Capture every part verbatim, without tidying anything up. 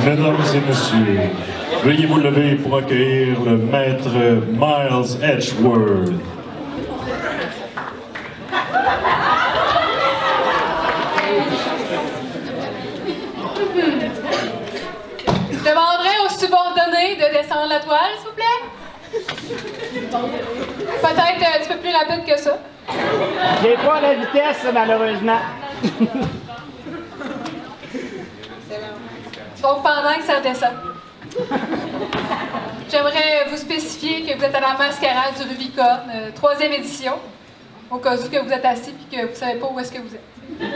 Mesdames et messieurs, veuillez vous lever pour accueillir le maître Miles Edgeworth. Je demanderai aux subordonnés de descendre la toile, s'il vous plaît. Peut-être un petit peu plus rapide que ça. J'ai pas la vitesse, malheureusement. Donc, pendant que ça descend, j'aimerais vous spécifier que vous êtes à la mascarade du Rubicon, euh, troisième édition, au cas où que vous êtes assis et que vous ne savez pas où est-ce que vous êtes.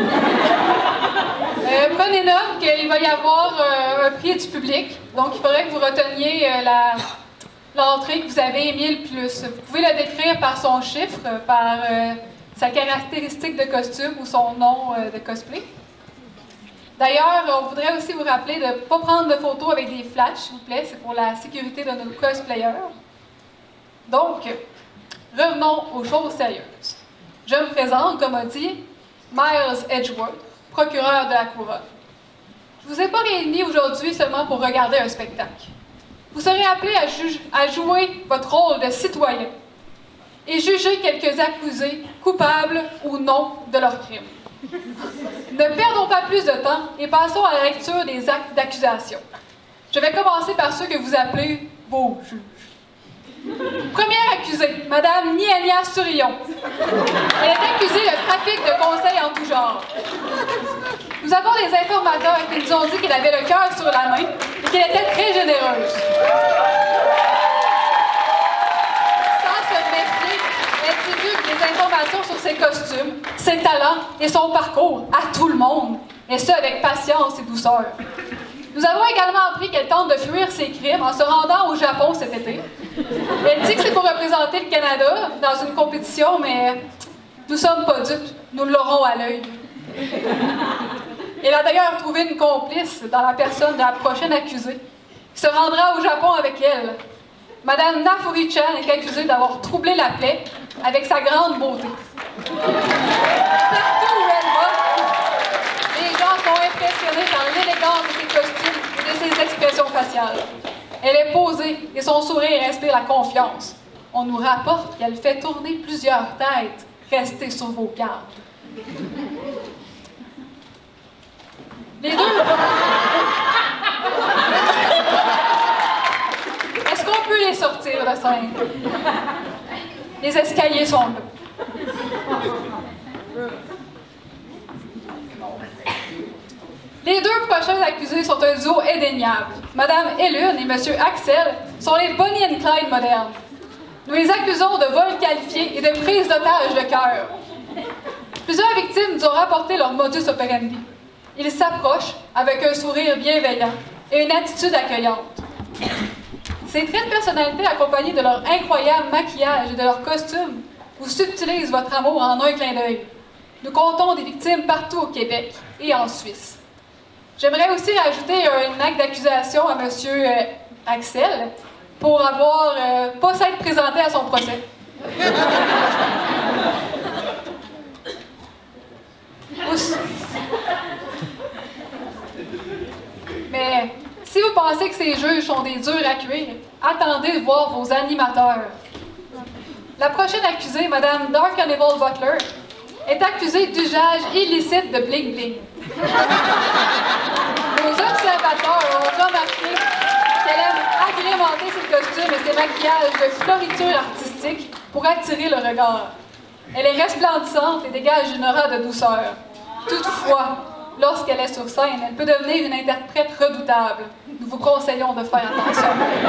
Euh, prenez note qu'il va y avoir euh, un prix du public, donc il faudrait que vous reteniez euh, la, l'entrée que vous avez aimée le plus. Vous pouvez la décrire par son chiffre, par euh, sa caractéristique de costume ou son nom euh, de cosplay. D'ailleurs, on voudrait aussi vous rappeler de ne pas prendre de photos avec des flashs, s'il vous plaît, c'est pour la sécurité de nos cosplayers. Donc, revenons aux choses sérieuses. Je me présente, comme a dit, Miles Edgeworth, procureur de la Couronne. Je ne vous ai pas réunis aujourd'hui seulement pour regarder un spectacle. Vous serez appelés à, juge, à jouer votre rôle de citoyen et juger quelques accusés, coupables ou non de leurs crimes. Ne perdons pas plus de temps et passons à la lecture des actes d'accusation. Je vais commencer par ceux que vous appelez vos juges. Première accusée, Madame Niania Surillon. Elle est accusée de trafic de conseils en tout genre. Nous avons des informateurs qui nous ont dit qu'elle avait le cœur sur la main et qu'elle était très généreuse. Elle divulgue des informations sur ses costumes, ses talents et son parcours à tout le monde, et ce avec patience et douceur. Nous avons également appris qu'elle tente de fuir ses crimes en se rendant au Japon cet été. Elle dit que c'est pour représenter le Canada dans une compétition, mais nous sommes pas dupes, nous l'aurons à l'œil. Elle a d'ailleurs trouvé une complice dans la personne de la prochaine accusée, qui se rendra au Japon avec elle. Madame Nafuri-chan est accusée d'avoir troublé la paix avec sa grande beauté. Partout où elle va, les gens sont impressionnés par l'élégance de ses costumes et de ses expressions faciales. Elle est posée et son sourire inspire la confiance. On nous rapporte qu'elle fait tourner plusieurs têtes. Restez sur vos gardes. Les deux... Est-ce qu'on peut les sortir de scène? Les escaliers sont là. Les deux prochains accusés sont un duo indéniable. Madame Ellune et Monsieur Axel sont les Bonnie and Clyde modernes. Nous les accusons de vol qualifié et de prise d'otage de cœur. Plusieurs victimes nous ont rapporté leur modus operandi. Ils s'approchent avec un sourire bienveillant et une attitude accueillante. Ces traits de personnalité accompagnés de leur incroyable maquillage et de leur costume vous subtilisent votre amour en un clin d'œil. Nous comptons des victimes partout au Québec et en Suisse. J'aimerais aussi rajouter un acte d'accusation à M. Euh, Axel pour avoir euh, pas s'être présenté à son procès. Mais si vous pensez que ces juges sont des durs à cuire, attendez de voir vos animateurs. La prochaine accusée, Mme Dark Hannibal Butler, est accusée d'usage illicite de bling-bling. Nos observateurs ont remarqué qu'elle aime agrémenter ses costumes et ses maquillages de floritures artistiques pour attirer le regard. Elle est resplendissante et dégage une aura de douceur. Toutefois, lorsqu'elle est sur scène, elle peut devenir une interprète redoutable. Nous vous conseillons de faire attention.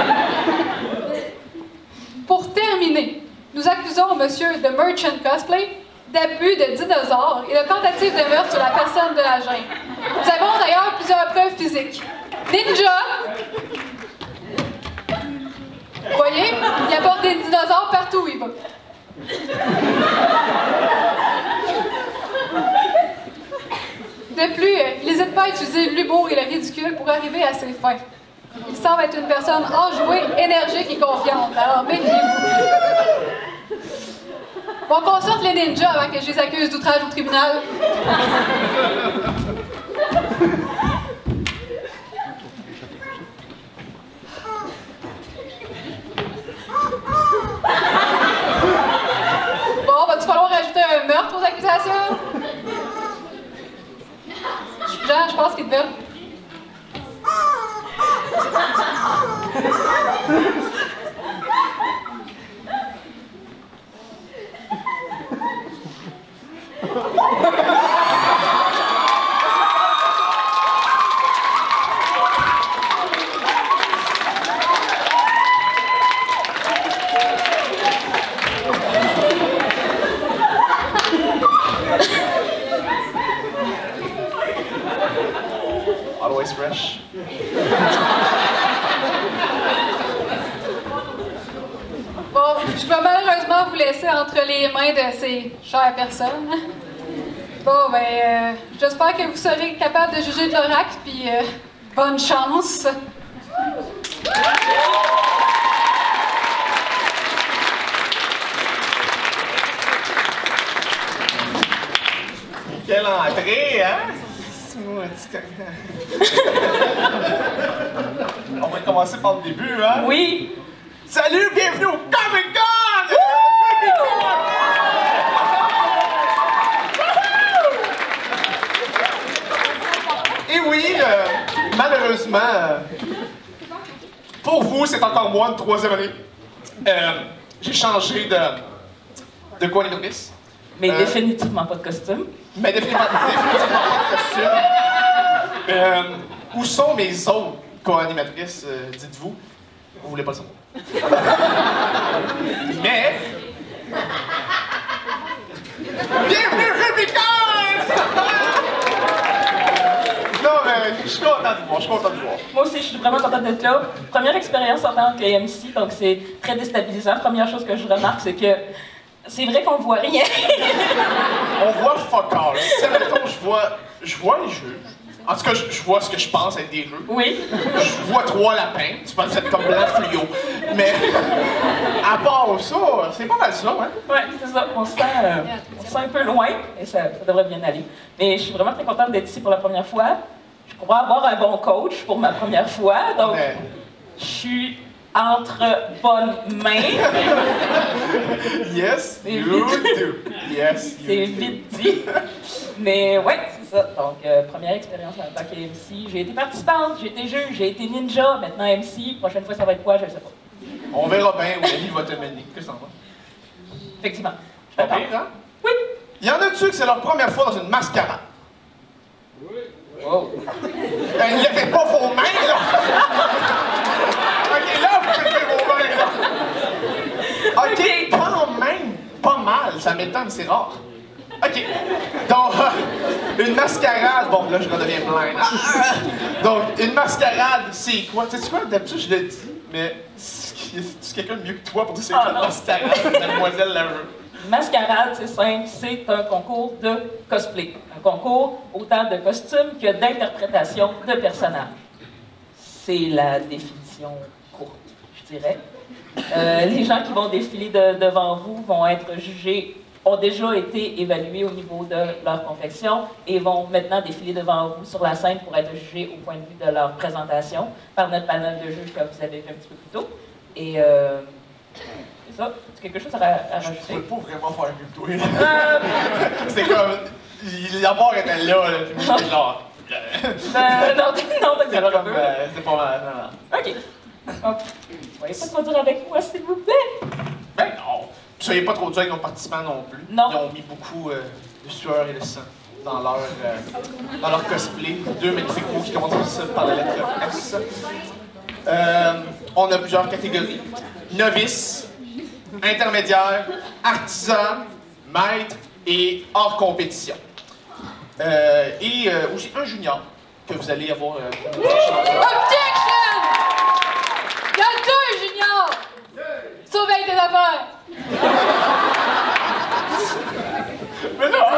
Pour terminer, nous accusons M. The Merchant Cosplay d'abus de dinosaures et de tentative de meurtre sur la personne de la gêne. Nous avons d'ailleurs plusieurs preuves physiques. Ninja! Vous voyez, il apporte des dinosaures partout où il va. De plus, il n'hésite pas à utiliser l'humour et le ridicule pour arriver à ses fins. Il semble être une personne enjouée, énergique et confiante. Alors, méfiez-vous. On consulte les ninjas avant que je les accuse d'outrage au tribunal. fait. Always fresh. Bon, je vais malheureusement vous laisser entre les mains de ces chères personnes. Bon, ben, euh, j'espère que vous serez capable de juger de leur acte, puis euh, bonne chance. Quelle entrée, hein? On va commencer par le début, hein? Oui! Salut, bienvenue au Comic Con! Et oui, euh, malheureusement, euh, pour vous, c'est encore moi, une troisième année. Euh, J'ai changé de, de co-animatrice. Mais Euh, définitivement pas de costume. Mais définitivement, définitivement pas de costume. Euh, où sont mes autres co-animatrices, euh, dites-vous? Vous voulez pas le savoir. Mais... Bienvenue, Rubicon! Non, mais je suis content de voir, je suis content de voir. Moi aussi, je suis vraiment contente d'être là. Première expérience en tant que M C, donc c'est très déstabilisant. Première chose que je remarque, c'est que c'est vrai qu'on voit rien. On voit fuck all. Si, mettons, je vois, je vois les jeux. En tout cas, je, je vois ce que je pense être des jeux. Oui. Je vois trois lapins. Tu penses être comme blanc fluo. Mais à part ça, c'est pas mal ça, hein? Ouais, c'est ça. On se sent, euh, on se sent un peu loin, et ça, ça devrait bien aller. Mais je suis vraiment très contente d'être ici pour la première fois. Je crois avoir un bon coach pour ma première fois, donc Mais... je suis entre bonnes mains. Yes, C'est you vite. do. Yes, C'est you do. vite dit. Mais ouais, c'est ça. Donc, euh, première expérience en tant que M C. J'ai été participante, j'ai été juge, j'ai été ninja, maintenant M C. Prochaine fois, ça va être quoi? Je ne sais pas. On verra bien où la vie va te mener. Qu'est-ce que t'en vois? Effectivement. Je Pas t'attends. pire, hein? Oui. Il y en a-tu que c'est leur première fois dans une mascarade? Wow. Ben, ne levez pas vos mains, là! OK, là, vous levez vos mains, là! OK, quand même, pas mal. Ça m'étonne, c'est rare. OK. Donc, euh, une mascarade... Bon, là, je redeviens plein. Ah! Donc, une mascarade, c'est quoi? Tu sais quoi? D'habitude, je le dis, mais c'est quelqu'un de mieux que toi pour dire c'est Ah, quoi une non. mascarade, mademoiselle Laveux? Mascarade, c'est simple, c'est un concours de cosplay. Un concours autant de costumes que d'interprétation de personnages. C'est la définition courte, je dirais. Euh, les gens qui vont défiler de- devant vous vont être jugés, ont déjà été évalués au niveau de leur confection et vont maintenant défiler devant vous sur la scène pour être jugés au point de vue de leur présentation par notre panel de juges que vous avez vu un petit peu plus tôt. Et euh, c'est ça. C'est quelque chose à, ra- à Je rajouter? pouvais pas vraiment faire mieux que toi. Euh, C'est comme... il- La barre était là, là, puis moi, j'étais genre... euh, non, non, C'est d'accord, un comme... peu. euh, C'était pas mal, non, non. OK. Donc, soyez pas trop dur avec moi, s'il vous plaît. Ben non! Soyez pas trop dur avec nos participants non plus. Non. Ils ont mis beaucoup euh, de sueur et de sang dans leur, euh, dans leur cosplay. Deux magnifiques mots qui commencent par la lettre S. Euh, on a plusieurs catégories. Novice, intermédiaire, artisan, maître et hors compétition. Euh, et euh, aussi un junior que vous allez avoir euh, une chance. Objection! Il y a deux juniors! Surveille tes affaires! Mais non!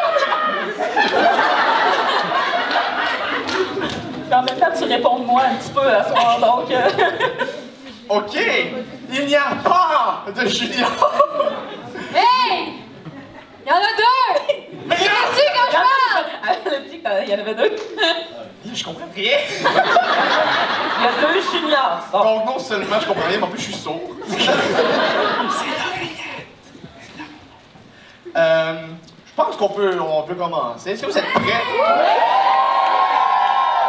En même temps, tu réponds de moi un petit peu à soir, donc... euh, OK! Il n'y a pas de junior! Hey! Il y en a deux! Mais il y a- Merci quand je parle! Elle a dit qu'il y en avait deux. Je comprends rien! Il y a deux juniors. Bon. Donc non seulement je comprends rien, mais en plus je suis sourd. C'est l'oreillette! Euh, je pense qu'on peut, on peut commencer. Est-ce que vous êtes prêts?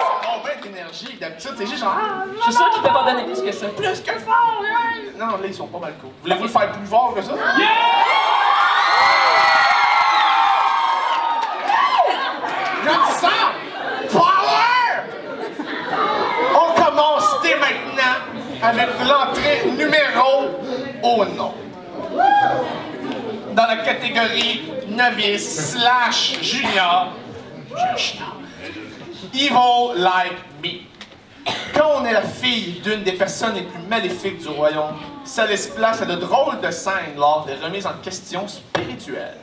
énergie. D'habitude, c'est juste genre. Ah, Je suis sûre qu'il peut pas donner plus que ça. plus que fort, ouais. Non, là, ils sont pas mal cool. Voulez-vous le faire plus fort que ça? Yeah! Je sens! Power! On commence dès maintenant avec l'entrée numéro au nom. Dans la catégorie novice slash junior, Evil Like Me. Quand on est la fille d'une des personnes les plus maléfiques du royaume, ça laisse place à de drôles de scènes lors des remises en question spirituelles.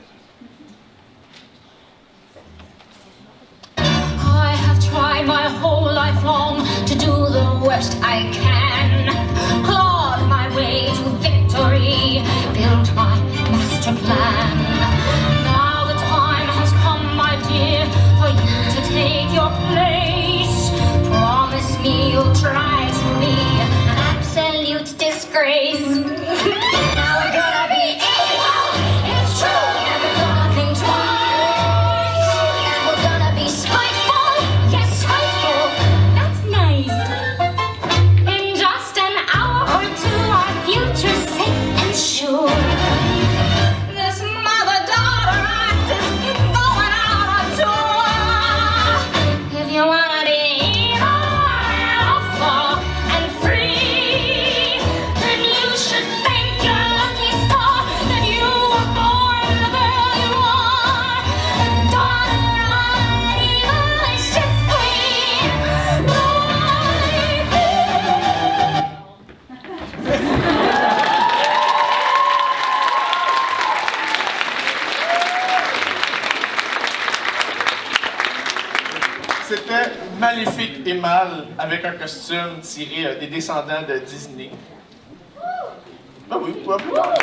I have tried my whole life long to do the worst I can. Clawed my way to victory, built my master plan. Now the time has come, my dear, for you to take your place. Promise me you'll try to be an absolute disgrace. Now we're gonna be evil, it's true, never gonna think twice. And we're gonna be spiteful, yes, spiteful, that's nice. In just an hour or two, our future's safe and sure. This mother-daughter act is going out on tour. If you wanna be evil and free, then you should thank your lucky star that you were born the girl you are. Daughter of evil is just queen. C'était Maléfique et Mal avec un costume tiré euh, des descendants de Disney. Ben oui, toi, plus tard.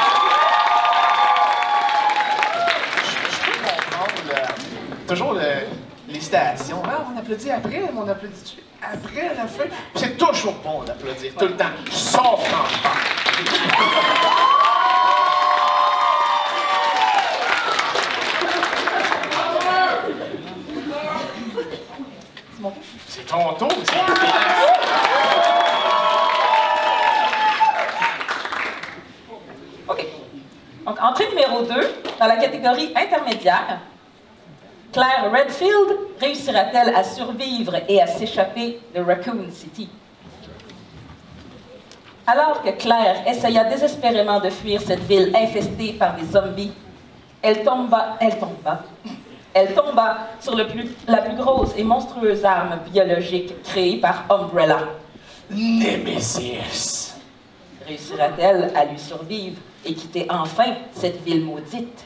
Je je peux comprendre le- toujours le- les stations. Ah, on applaudit après, on applaudit après la fin. C'est toujours bon d'applaudir, tout le temps. Sauf quand je parle. C'est ton tour, c'est OK. Donc, entrée numéro deux, dans la catégorie intermédiaire, Claire Redfield réussira-t-elle à survivre et à s'échapper de Raccoon City? Alors que Claire essaya désespérément de fuir cette ville infestée par des zombies, elle tomba, elle tomba, elle tomba sur le plus, la plus grosse et monstrueuse arme biologique créée par Umbrella. Nemesis. Réussira-t-elle à lui survivre et quitter enfin cette ville maudite?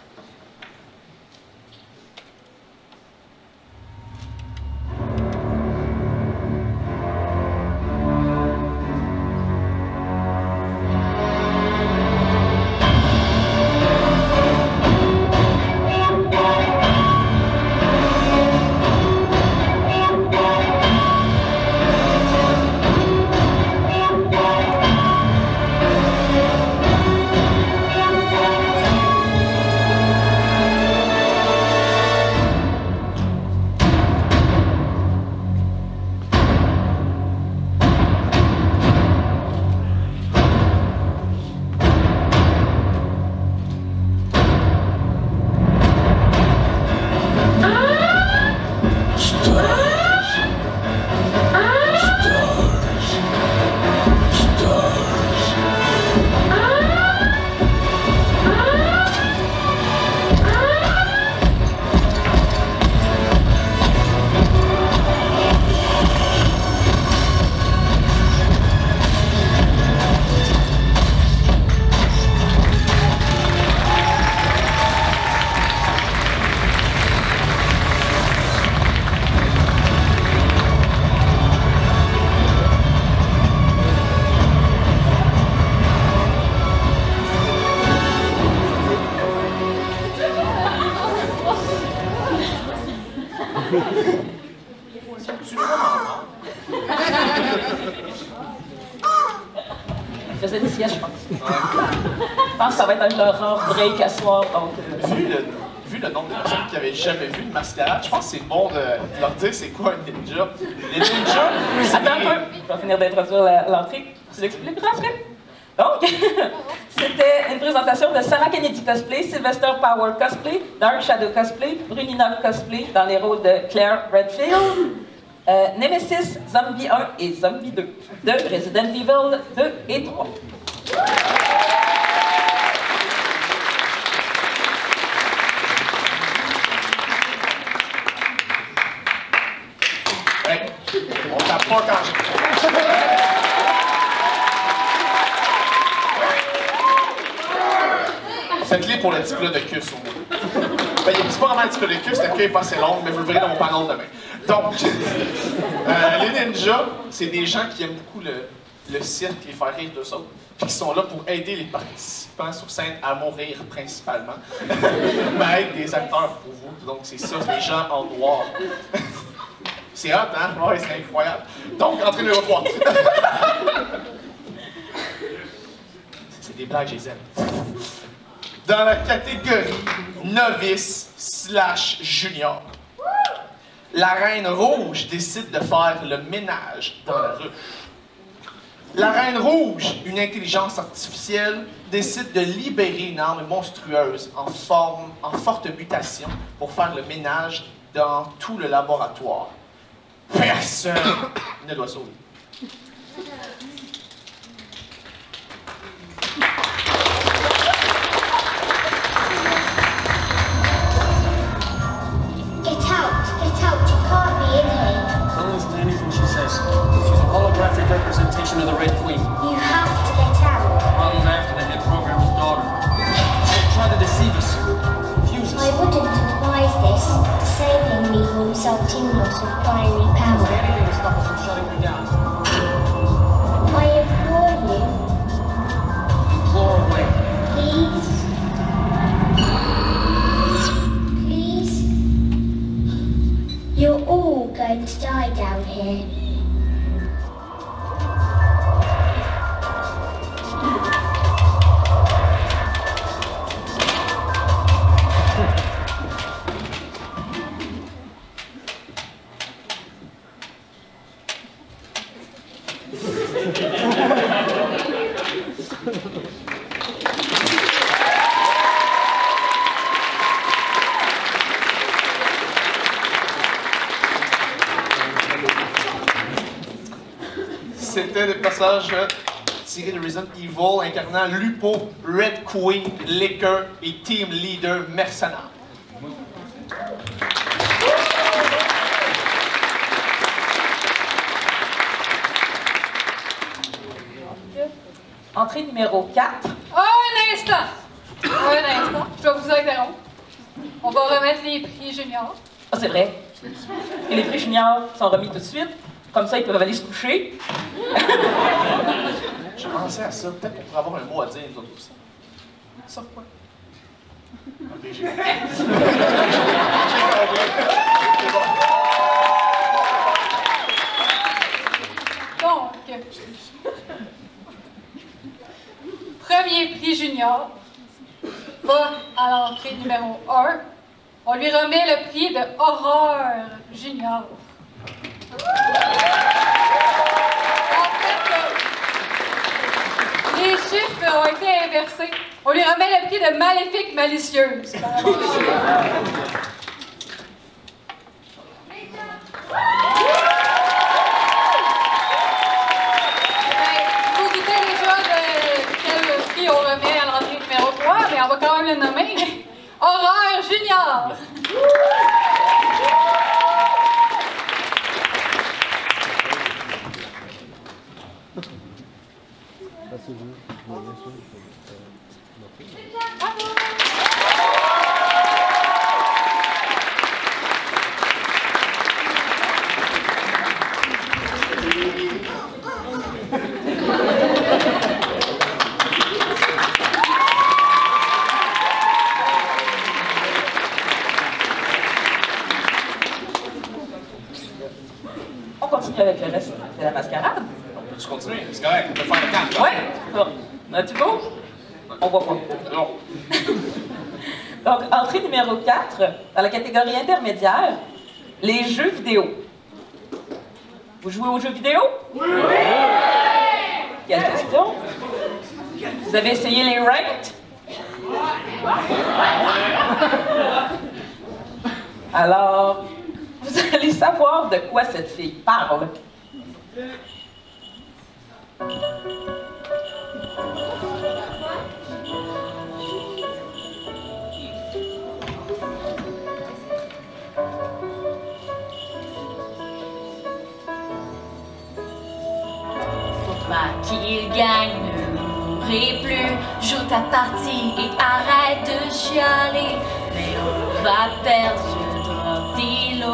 Il faisait des siestes, je pense. Je pense que ça va être un horreur break à soir. Donc, euh... vu, le, vu le nombre de personnes qui n'avaient jamais vu une mascarade, je pense que c'est bon de leur dire c'est quoi un ninja. Les ninjas, Attends un peu, je vais finir d'introduire l'entrée. Je vous expliquerai après. Donc, c'était une présentation de Sarah Kennedy Cosplay, Sylvester Power Cosplay, Dark Shadow Cosplay, Brunina Cosplay dans les rôles de Claire Redfield, euh, Nemesis, Zombie un et Zombie deux de Resident Evil deux et trois. Hey, on tape pas quand je... Faites-les pour le petit plat de cul, au moins. Ben, c'est pas vraiment un petit plat de cul, c'est un queue est pas assez longue, mais vous le verrez dans mon panel demain. Donc, euh, les ninjas, c'est des gens qui aiment beaucoup le, le cirque, les faire rire d'eux autres, puis qui sont là pour aider les participants sur scène à mourir principalement, mais être des acteurs pour vous. Donc, c'est ça, les gens en noir. C'est hot, hein? Ouais, c'est incroyable. Donc, entrée numéro trois. C'est des blagues, je les aime. Dans la catégorie novice slash junior, la Reine Rouge décide de faire le ménage dans la rue. La Reine Rouge, une intelligence artificielle, décide de libérer une arme monstrueuse en forme, en forte mutation pour faire le ménage dans tout le laboratoire. Personne ne doit sauver. Get out! Get out! You can't be in here. Don't listen to anything she says. She's a holographic representation of the Red Queen. You have to get out. Modeled after the head programmer's daughter. She'll try to deceive us, confuse us. I wouldn't advise this. Disabling me will result in loss of primary power. Anything to stop us from shutting her down. I implore you, Implore away. please. Please. You're all going to die down here. C'était des personnages tirés de Resident Evil incarnant Lupo, Red Queen, Liquor et Team Leader mercenaire. Entrée numéro quatre. Oh, un instant! Un instant, je vais vous interrompre. On va remettre les prix juniors. Ah, c'est vrai. Et les prix juniors sont remis tout de suite. Comme ça, ils peuvent aller se coucher. J'ai pensé à ça, peut-être qu'on pourrait avoir un mot à dire, nous autres aussi. Sur quoi? Ok, j'ai compris. J'ai compris. C'est bon. Donc, premier prix junior va à l'entrée numéro un. On lui remet le prix de horreur junior. En fait, les chiffres ont été inversés. On lui remet le prix de maléfique malicieuse. Vous doutez déjà de quel prix on remet à l'entrée numéro trois, mais on va quand même le nommer. Horreur junior. On continue avec le reste de la mascarade. On peut-tu continuer? C'est correct, on peut faire le quatre. Ouais. Bon. As-tu beau? On voit pas. Non. Donc, entrée numéro quatre, dans la catégorie intermédiaire, les jeux vidéo. Vous jouez aux jeux vidéo? Oui! Quelle question? Vous avez essayé les ranked? Alors, vous allez savoir de quoi cette fille parle. Qu'il gagne, ne mourrait plus. Joue ta partie et arrête de chialer. Mais on va perdre, je drop d'îlot.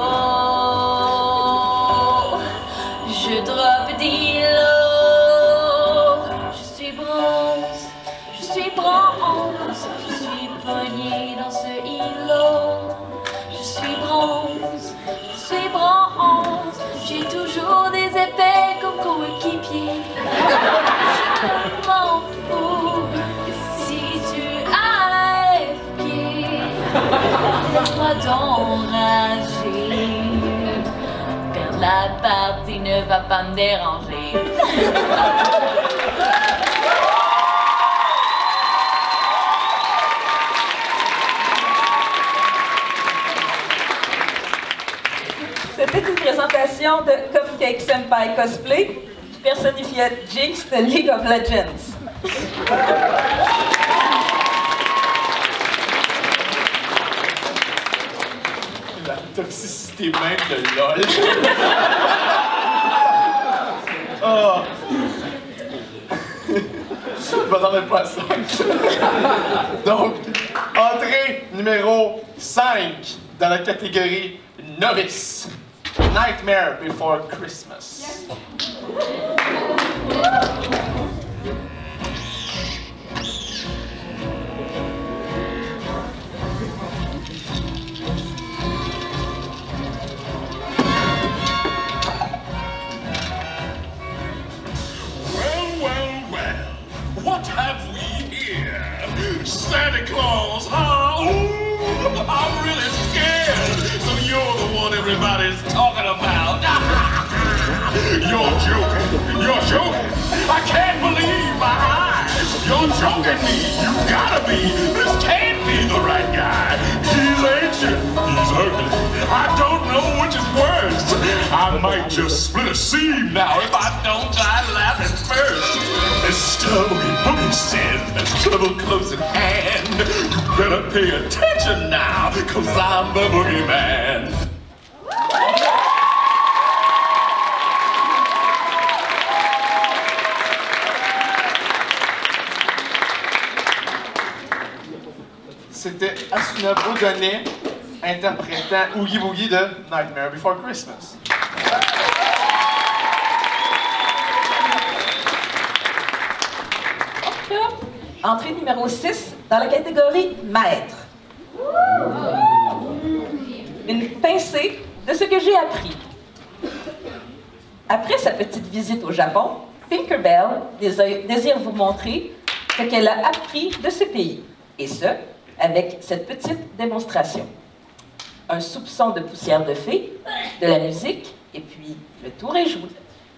Je drop d'îlot. Je suis bronze, je suis bronze. Je suis pogné dans ce îlot. Je suis bronze, je suis bronze. J'ai toujours des épées comme coéquipiers. Je m'en fous si tu as pied. Laisse-moi d'enrager. Perdre la partie ne va pas me déranger. C'était une présentation de Cupcake Senpai Cosplay qui personnifiait Jinx de League of Legends. La toxicité même de LOL. Oh. Je m'attendais pas à ça. Donc, entrée numéro cinq dans la catégorie Novice. Nightmare Before Christmas. Well, well, well. What have we here? Santa Claus, huh? Ooh, I'm really scared. So you're the one everybody's talking about. You're joking. You're joking. I can't believe my eyes. You're joking me. You gotta be. This can't be the right guy. He's ancient. He's ugly. I don't know which is worse. I might just split a seam now if I don't die laughing first. As Story Boogie said, there's trouble close at hand. You better pay attention now, cause I'm the boogeyman. C'était Asuna Bourdonnet interprétant Oogie Boogie de Nightmare Before Christmas. Entrée numéro six dans la catégorie Maître. Une pincée de ce que j'ai appris. Après sa petite visite au Japon, Tinkerbell désire vous montrer ce qu'elle a appris de ce pays. Et ce, avec cette petite démonstration. Un soupçon de poussière de fée, de la musique, et puis le tour est joué.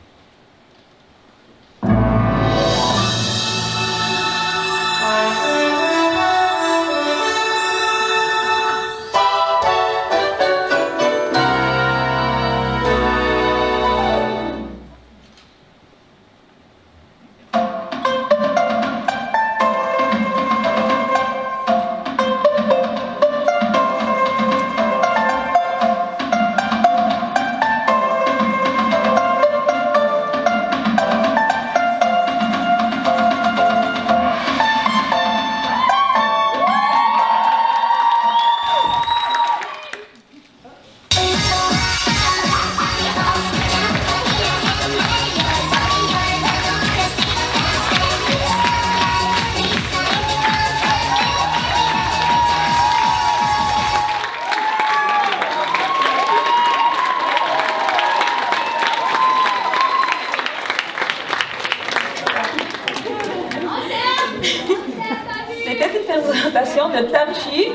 De Tamchi,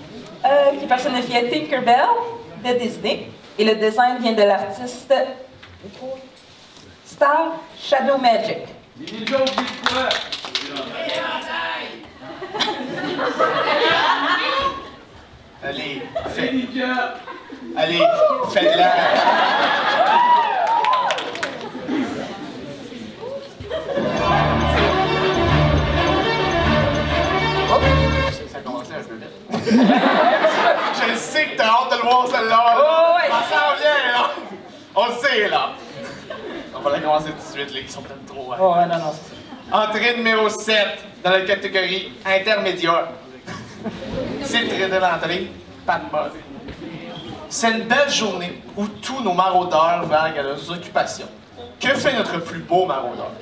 euh, qui personnifiait Tinkerbell de Disney. Et le design vient de l'artiste Star Shadow Magic. Allez, fais... Allez, faites-la. Ça a commencé un peu vite. Je sais que t'as hâte de le voir celle-là. Oh, ouais. Ça s'en vient, là. On le sait, là. On va la commencer tout de suite, là. Ils sont peut-être trop... Hein. Oh, ouais, non, non. Entrée numéro sept dans la catégorie intermédiaire. Titre de l'entrée, pas de mode. C'est une belle journée où tous nos maraudeurs vaguent à leurs occupations. Que fait notre plus beau maraudeur?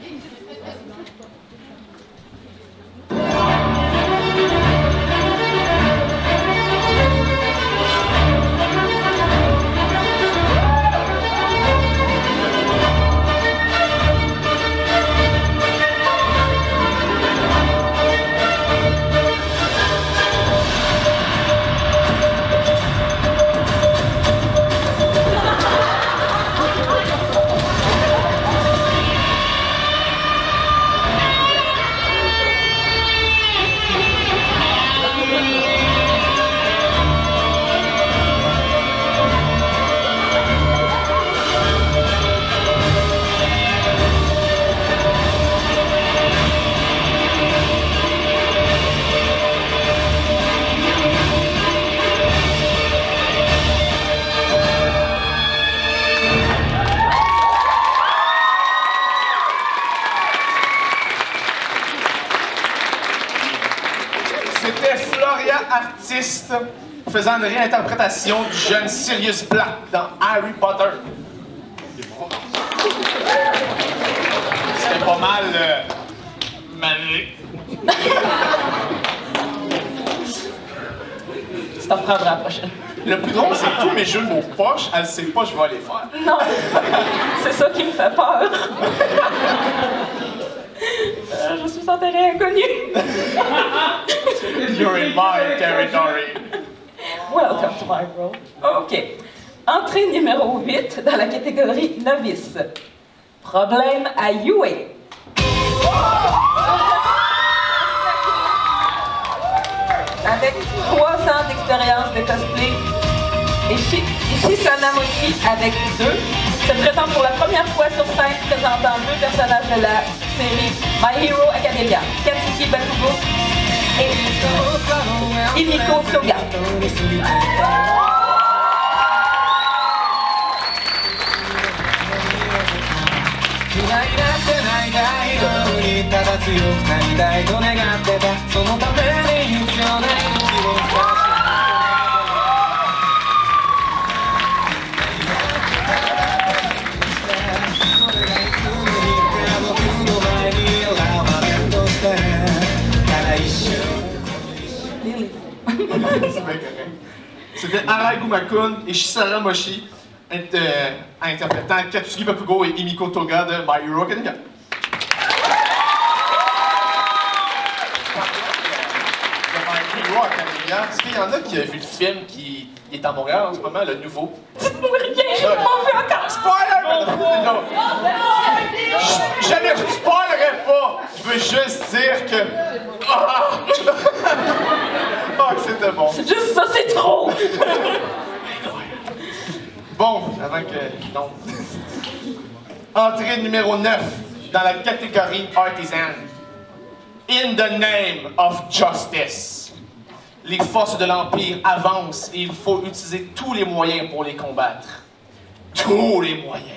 Artiste faisant une réinterprétation du jeune Sirius Black dans Harry Potter. C'était pas mal euh, malé. Tu t'en prendras la prochaine. Le plus drôle, c'est que tous mes jeux de mots poches, elle sait pas, je vais les faire. Non, c'est ça qui me fait peur. Euh, je suis en terrain inconnu. You're in my territory. Welcome to my world. OK. Entrée numéro huit dans la catégorie novice. Problème à Yue. Avec trois ans d'expérience de cosplay, et Shisona Mochi avec deux, se présente pour la première fois sur scène présentant deux personnages de la série My Hero Academia, Katsuki Bakugo et Himiko Toga. C'était Arai Gumakun et Shisara Mochi inter interprétant Katsuki Bakugo et Himiko Toga de My Hero Academia. My Hero Academia, est-ce qu'il y en a qui a vu le film qui est à Montréal en ce moment, le nouveau? Dites-moi rien, je m'en vais encore! Spoiler! Non! Je ne spoilerai pas! Je veux juste dire que... Ah! Oh, c'était bon. C'est juste ça, c'est trop! Bon, avant que... Non. Entrée numéro neuf dans la catégorie Artisan. In the name of justice. Les forces de l'Empire avancent et il faut utiliser tous les moyens pour les combattre. Tous les moyens.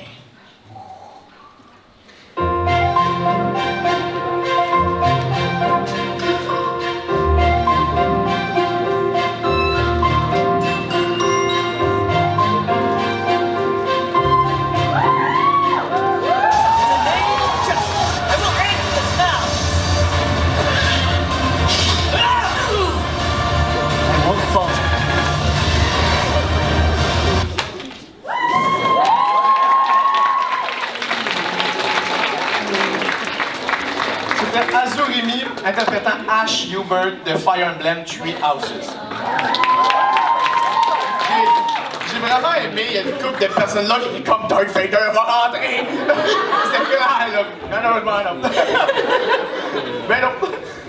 Azurimi, interprétant Ash Hubert de Fire Emblem Three Houses. J'ai vraiment aimé, il y a une couple de personnes là qui étaient comme Darth Vader va rentrer. C'était clair, là. Malheureusement, non. Mais non.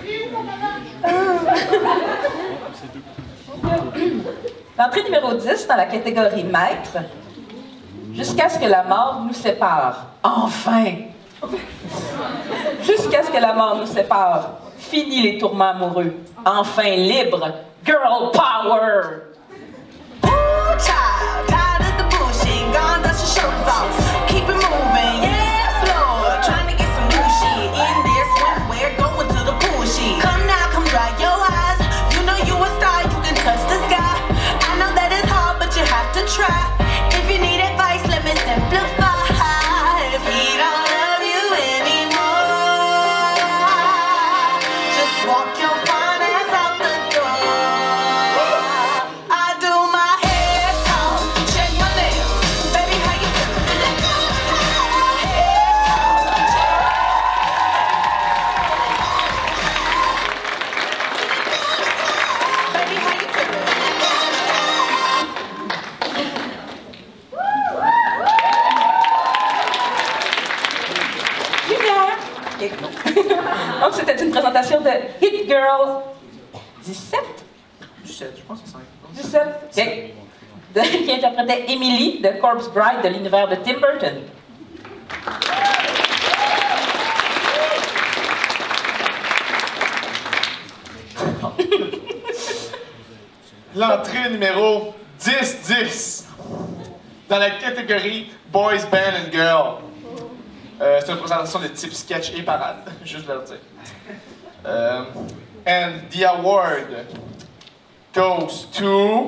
L'entrée numéro dix dans la catégorie maître, jusqu'à ce que la mort nous sépare. Enfin! Jusqu'à ce que la mort nous sépare. Fini les tourments amoureux. Enfin libre. Girl power! Ooh, child, tired of the bullshit. Gone, dust your shoulders off. Keep it moving, yes, Lord. Trying to get some new shit in there, swimwear, going to the pool shit. Come now, come dry your eyes. You know you a star, you can touch the sky. I know that it's hard, but you have to try. If you need advice, let me simplify. If he don't love you anymore, just walk your fine ass out the door. I do my hair talk, check my nails, baby, how you feeling? Hair talk, baby, how you feeling? Donc, c'était une présentation de Hit Girl dix-sept. dix-sept, je pense que c'est cinq. dix-sept, ok. De, qui interprétait Emily de Corpse Bride de l'univers de Tim Burton. L'entrée numéro dix dix dans la catégorie Boys Band and Girl. Euh, c'est une présentation de type sketch et parade, juste de le dire. Euh, and the award goes to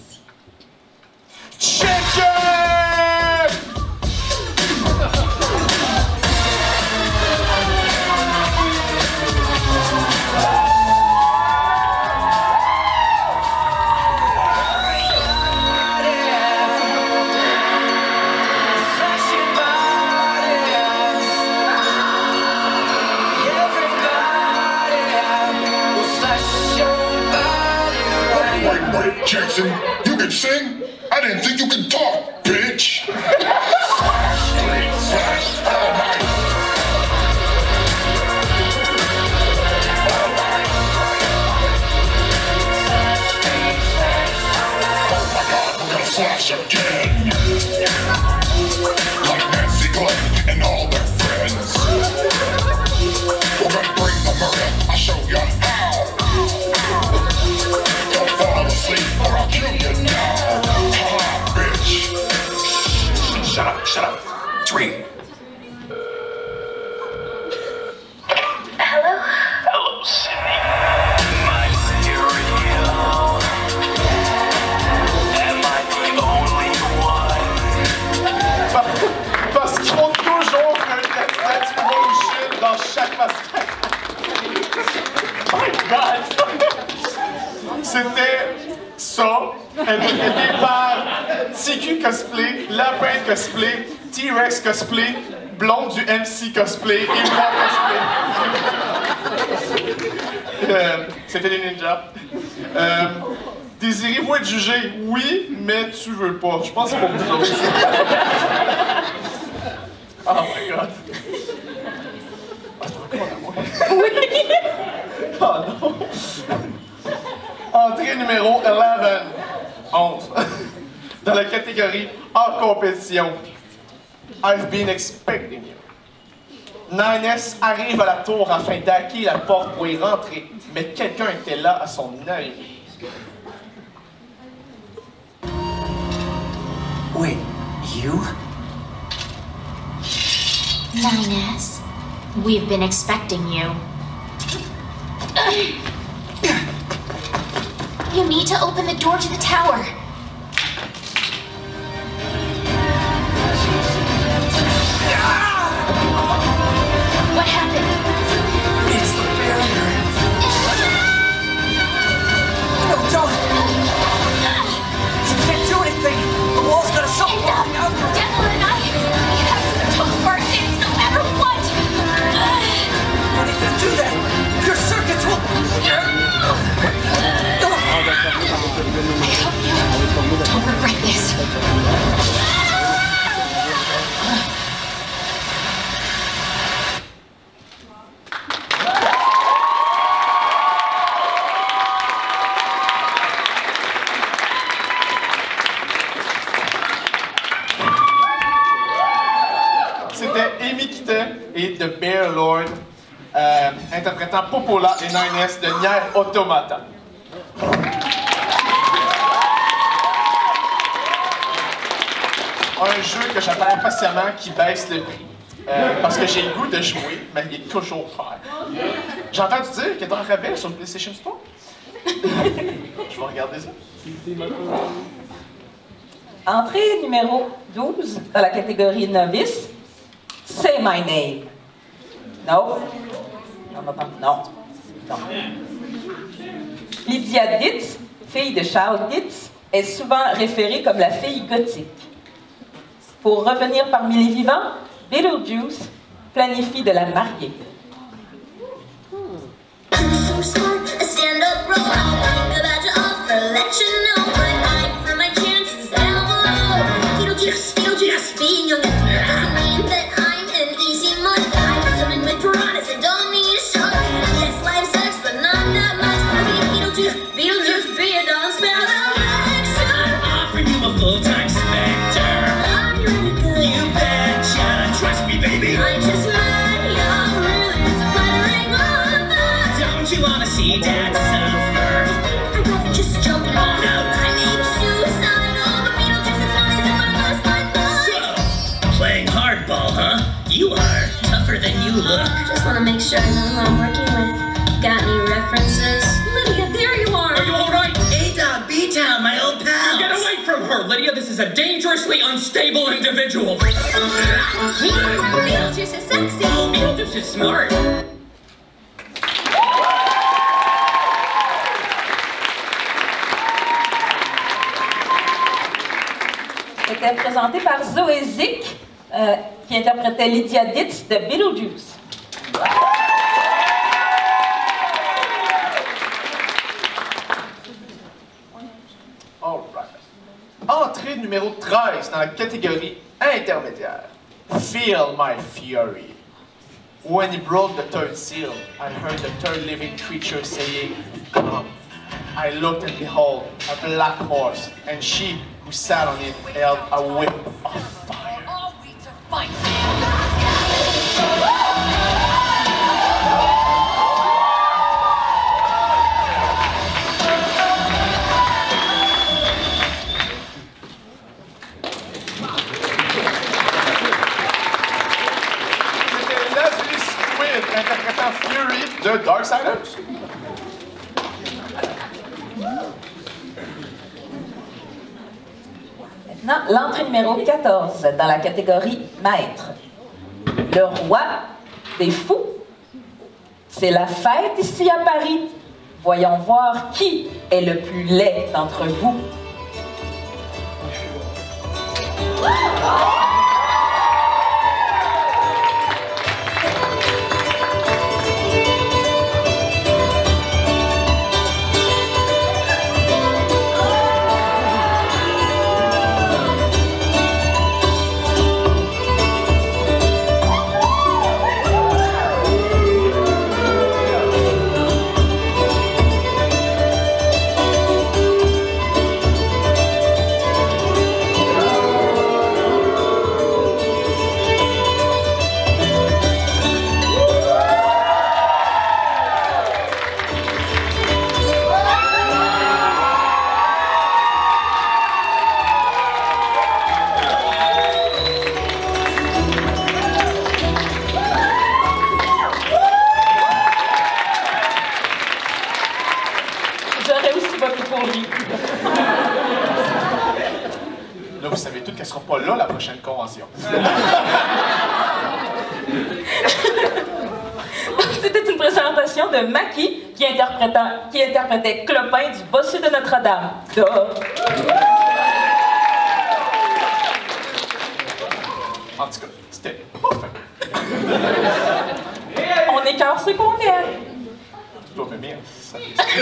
Chicken! Jackson, you can sing? I didn't think you could talk, bitch! Slash again, like Nancy Glenn and all their friends. We're gonna bring the murder. I'll show you how. Don't fall asleep or I'll kill you now. Ha, bitch. Shut up, shut up. Dream. Hello? Hello, Sydney. My material. Am I the only one? Parce qu'ils font toujours un texte de bullshit dans chaque masque. Oh my god! C'était ça, interprété par T Q Cosplay, Lapin Cosplay, T-Rex Cosplay, Blonde du M C Cosplay et moi Cosplay. euh, C'était des ninjas. Euh, Désirez-vous être jugé? Oui, mais tu veux pas. Je pense que c'est pour vous autres. Oh my god. Ah, c'est encore à moi. Oui! Oh non! Entrée numéro onze. onze. Dans la catégorie hors compétition. I've been expecting you. Nines arrive à la tour afin d'hacker la porte pour y rentrer, mais quelqu'un était là à son arrivée. Wait, you? Nines, we've been expecting you. You need to open the door to the tower. What happened? It's the barrier. No, don't! You can't do anything! The wall's gonna so Enough! Devlin and I, we have to talk first, it's no matter what! Don't even do that! Your circuits will... I hope you c'était Amy Kita et The Bear Lord, euh, interprétant Popola et nine S de Nier Automata. Un jeu que j'attends impatiemment qui baisse le prix. Euh, parce que j'ai le goût de jouer, mais il est toujours cher. J'ai entendu dire qu'il est en rabais sur le PlayStation Store. Je vais regarder ça. Entrée numéro douze dans la catégorie novice, Say My Name. Non. Non, non, non. Non. Lydia Ditz, fille de Charles Ditz, est souvent référée comme la fille gothique. Pour revenir parmi les vivants, Beetlejuice planifie de la marier. Just want to make sure I know who I'm working with. Got any references? Lydia, there you are! Are you alright? A-Dog, B-Town, my old pal! Get away from her, Lydia! This is a dangerously unstable individual! Beetlejuice is sexy! Oh, Beetlejuice is smart! C'était présenté par Zoé Zick, euh, qui interprétait Lydia Ditz de Beetlejuice. All right. Entrée numéro treize dans la catégorie intermédiaire. Feel my fury. When he broke the third seal, I heard the third living creature saying, "Come." I looked and behold, a black horse, and she who sat on it held a whip of fire. C'était Lazarus Squid interprétant Fury de Darksiders. Maintenant, l'entrée numéro quatorze dans la catégorie maître. Le roi des fous. C'est la fête ici à Paris. Voyons voir qui est le plus laid d'entre vous. J'aurais aussi voté pour lui. Là, vous savez tous qu'elle sera pas là la prochaine convention. C'était une présentation de Maki qui, qui interprétait Clopin du bossu de Notre-Dame. Duh. En tout cas, c'était pas fait. On écœure ce qu'on aime. Tu dois m'aimer, ça.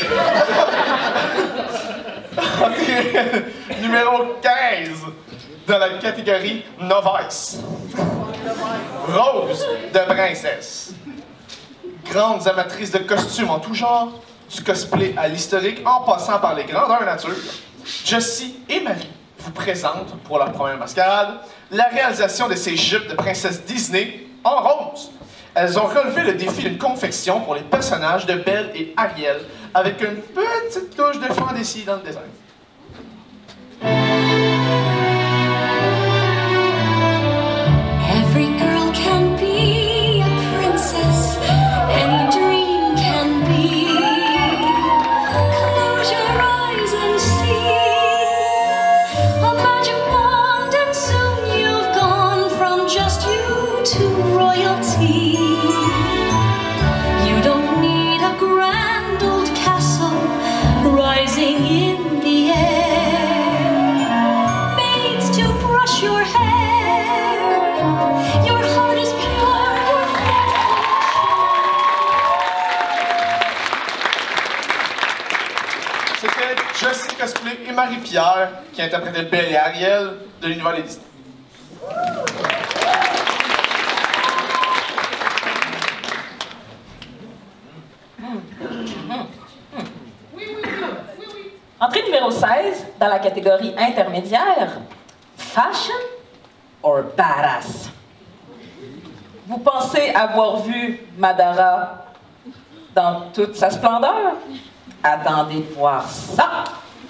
Numéro quinze dans la catégorie novice. Rose de princesse. Grandes amatrices de costumes en tout genre, du cosplay à l'historique en passant par les grandeurs nature, Jessie et Marie vous présentent pour leur première mascarade la réalisation de ces jupes de princesse Disney en rose. Elles ont relevé le défi d'une confection pour les personnages de Belle et Ariel avec une petite touche de fantaisie dans le design. Every girl can be a princess, any dream can be. Close your eyes and see a magic wand, and soon you've gone from just you to royalty. You don't need a grand old castle rising in the air, maids to brush your hair. Your heart is pure, your C'était Jessie Cosplay et Marie-Pierre qui interprétaient Belle et Ariel de l'univers des Disney. Entrée numéro seize, dans la catégorie intermédiaire, Fashion or Badass. Vous pensez avoir vu Madara dans toute sa splendeur? Attendez de voir ça!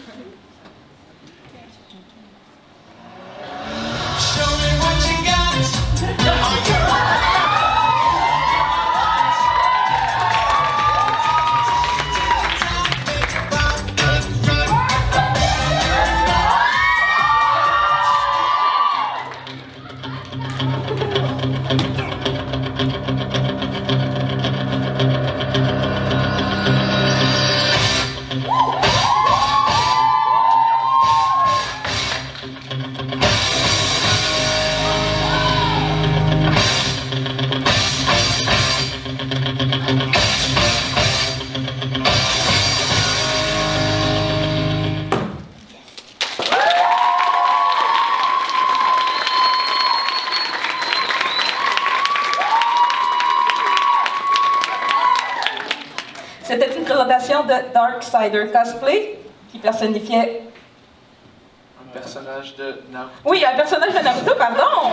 C'était une présentation de Darksider Cosplay qui personnifiait... Un personnage de Naruto. Oui, un personnage de Naruto, pardon!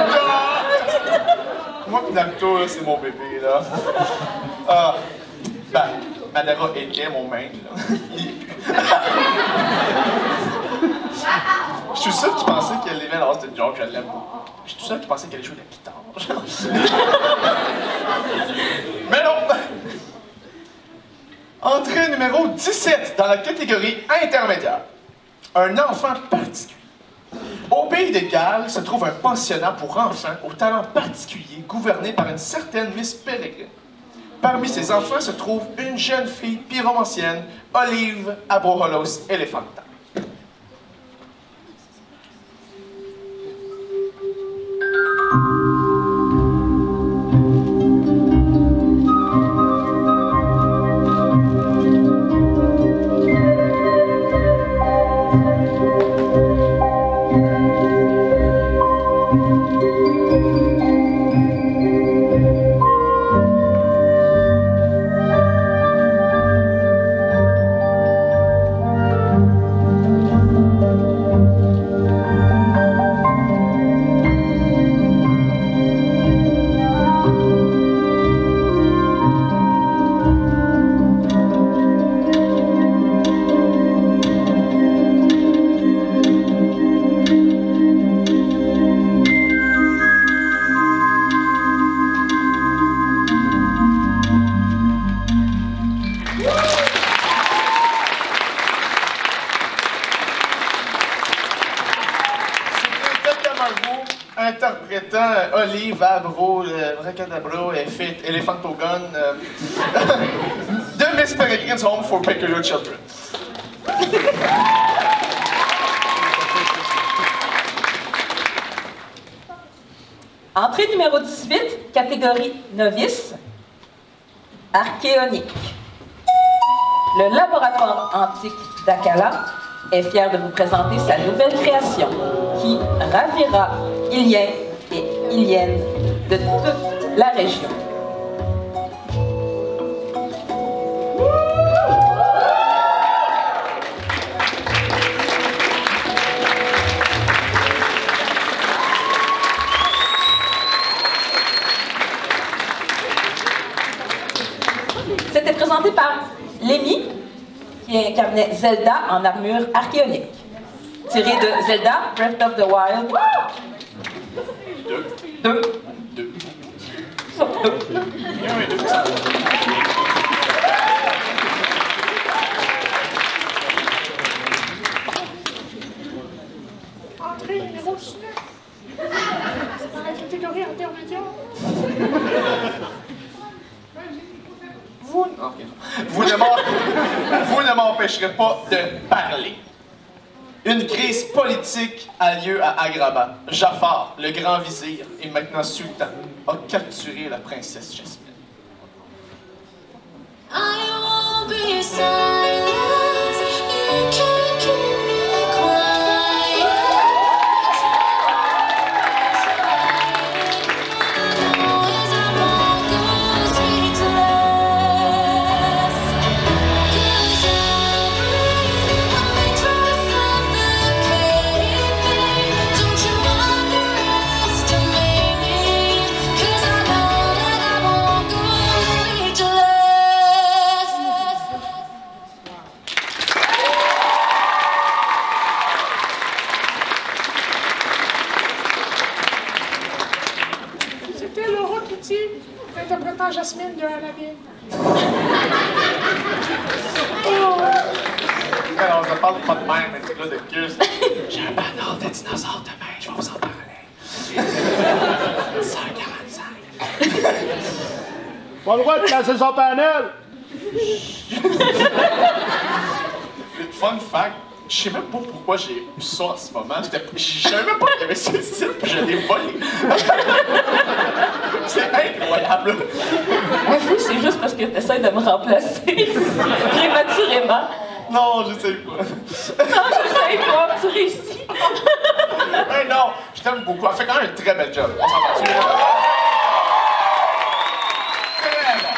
Moi, Naruto, là, c'est mon bébé, là. Ah, ben, Madara était mon main, là. Je suis sûr qu'il pensait qu'elle aimait la c'était une joke, je l'aime beaucoup. Je suis sûr qu'il pensait qu'elle jouait de la guitare. Mais non! Entrée numéro dix-sept dans la catégorie intermédiaire. Un enfant particulier. Au pays de Galles se trouve un pensionnat pour enfants au talent particulier gouverné par une certaine Miss Peregrine. Parmi ces enfants se trouve une jeune fille pyromancienne, Olive Abroholos Elephanta. Interprétant Olive Abro, Bracadabra et Fit Elephantogon euh, de Miss Peregrine's Home for Peculiar Children. Entrée numéro dix-huit, catégorie novice, archéonique. Le laboratoire antique d'Akala est fier de vous présenter sa nouvelle création qui ravira Iliens et Iliennes de toute la région. représenté par Lemmy, qui incarnait Zelda en armure archéonique. Tiré de Zelda, Breath of the Wild. Deux. Deux. Deux. Deux. Entrée numéro neuf. Dans la catégorie intermédiaire. Vous, okay. vous ne m'en- vous ne m'empêcherez pas de parler. Une crise politique a lieu à Agrabah. Jafar, le grand vizir et maintenant sultan, a capturé la princesse Jasmine. I won't be silenced. You can't keep me quiet. Always I won't go speechless. 'Cause I breathe my trust of the cave. Don't you underestimate me. 'Cause I know that I won't go speechless. C'était Laura Kitty, interprétant Jasmine de Aladdin. Alors, on ne parle pas de même, mais c'est là de Gus. J'ai un bâtard de dinosaure demain, je vais vous en parler. cent quarante-cinq. Pas le droit de placer son panel! Fun fact, je sais même pas pourquoi j'ai eu ça en ce moment. J'étais- Je savais même pas qu'il y avait ce site, puis je l'ai volé. C'est incroyable. Avoue, c'est juste parce que tu essaies de me remplacer prématurément. Non, je sais pas. Non, je sais pas, tu réussis. Hey, non, je t'aime beaucoup. Elle fait quand même un très bel job. On s'en va dessus. Très bon.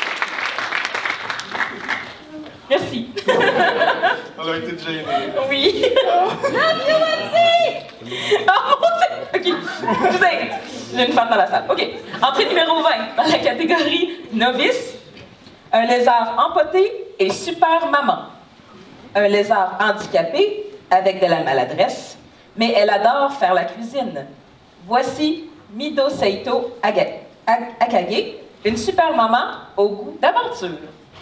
Merci. On a été gênés. Oui. La violencie! Oh mon Dieu! OK. Je sais, j'ai une femme dans la salle. OK. Entrée numéro vingt dans la catégorie novice. Un lézard empoté et super maman. Un lézard handicapé avec de la maladresse, mais elle adore faire la cuisine. Voici Mido Seito Aga- Ag- Akage, une super maman au goût d'aventure.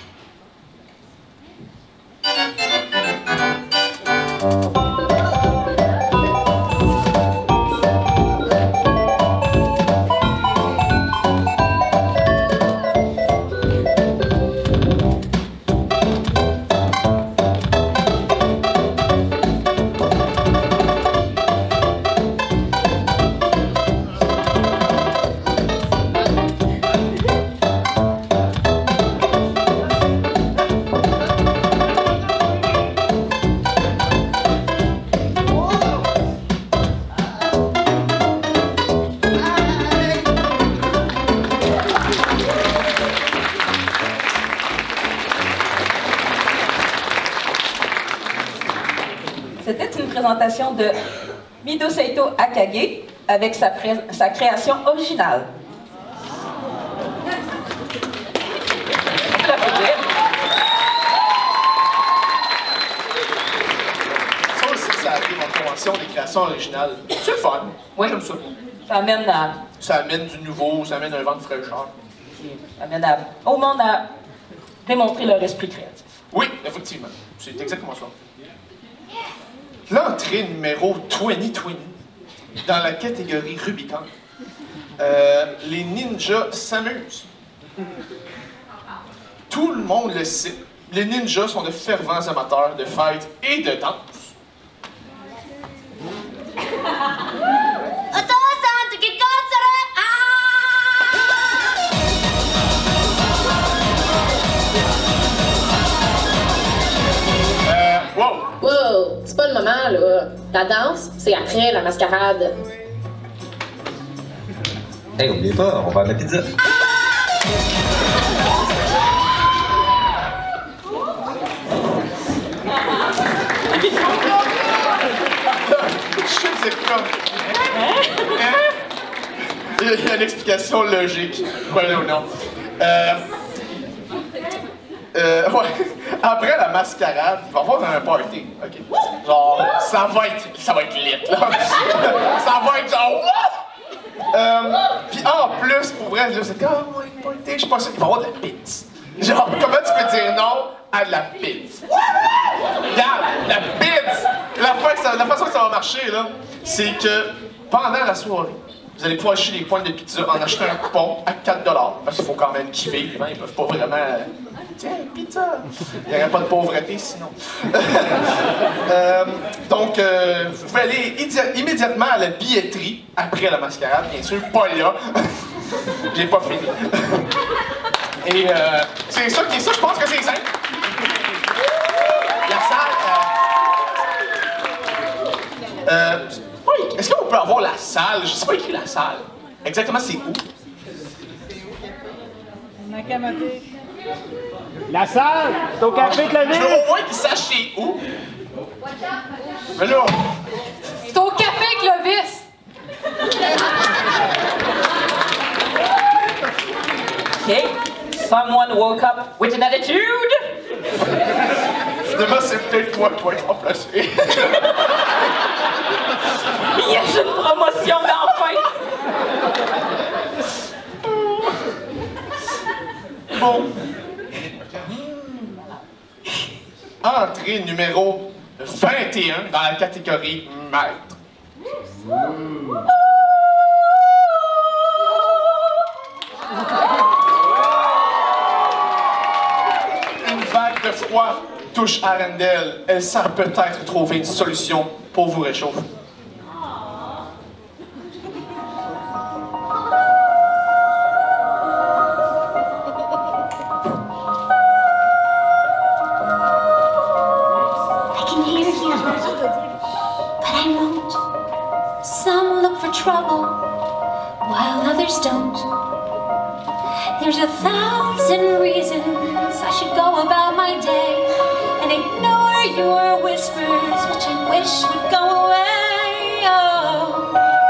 C'était une présentation de Mido Seito Akage avec sa, pré- sa création originale. Ça aussi, ça arrive en convention des créations originales. C'est le fun. Oui. J'aime ça. Ça amène, à, Ça amène du nouveau, ça amène un vent de fraîcheur. ça amène à- au monde à démontrer leur esprit créatif. Oui, effectivement. C'est exactement ça. L'entrée numéro vingt vingt dans la catégorie Rubicon. Euh, les ninjas s'amusent. Tout le monde le sait. Les ninjas sont de fervents amateurs de fêtes et de danse. Euh, wow! Wow, c'est pas le moment, là. La danse, c'est après la mascarade. Hey, oubliez pas, on va à la pizza. Je sais que c'est comme... Hein? Il y a une explication logique. Voilà ou non. Euh, Euh, ouais. Après la mascarade, il va y avoir un party, ok? Genre, ça va être, ça va être lit, là. Ça va être genre, what? Euh, Puis en plus, pour vrai, là, c'est comme, oh, ouais, party, je suis pas sûr qu'il va y avoir de la pizza. Genre, comment tu peux dire non à de la pizza? Regarde, la pizza! La, fois que ça, la façon que ça va marcher, là, c'est que pendant la soirée, vous allez pouvoir acheter des points de pizza en achetant un coupon à quatre dollars. Parce qu'il faut quand même qu'ils vivent, hein, ils peuvent pas vraiment... Tiens, pizza! Il n'y aurait pas de pauvreté sinon. euh, donc, euh, vous pouvez aller immédiatement à la billetterie après la mascarade, bien sûr, pas là. J'ai pas fini. Et euh, c'est ça qui est ça, je pense que c'est simple. La salle... Euh, euh, Est-ce qu'on peut avoir la salle? Je sais pas écrit la salle. Exactement, c'est où? La salle! C'est au café de la ville! Je veux au moins qu'ils sachent c'est où. Mais là... C'est au café Clovis! Okay. Someone woke up with an attitude. Finalement, c'est peut-être moi qui vais être remplacé. Il y a une promotion d'enfin. Bon. Entrée numéro vingt et un dans la catégorie maître. Une vague de froid touche Arendelle. Elle sent peut-être trouver une solution pour vous réchauffer. Trouble, while others don't. There's a thousand reasons I should go about my day and ignore your whispers, which I wish would go away. Oh.